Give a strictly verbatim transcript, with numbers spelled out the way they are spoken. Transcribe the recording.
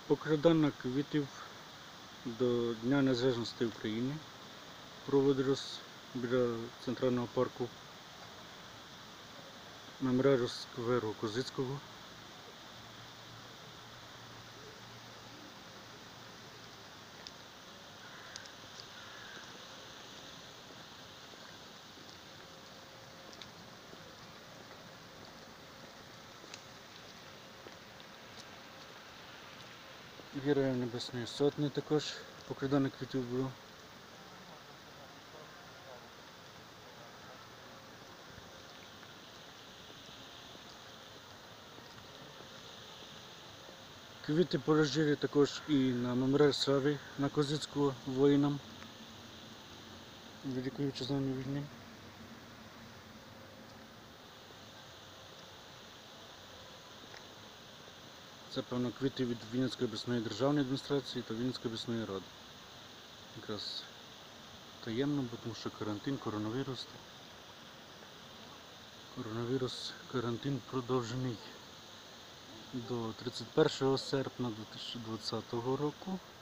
Покрадання квітів до Дня Незалежності України проводилось біля центрального парку меморіалу скверу Козицького. Героям Небесної Сотні також покрадання квітів було. Квіти положили також і на меморіал слави на Козицького воїнам Великої Вітчизняної війни. Це, певно, квіти від Вінницької обласної державної адміністрації та Вінницької обласної ради. Якраз таємно, бо тому що карантин, коронавірус. Коронавірус, карантин продовжений до тридцять першого серпня дві тисячі двадцятого року.